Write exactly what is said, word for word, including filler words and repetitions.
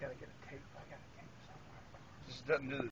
gotta get a tape. I got a tape somewhere. Just doesn't do the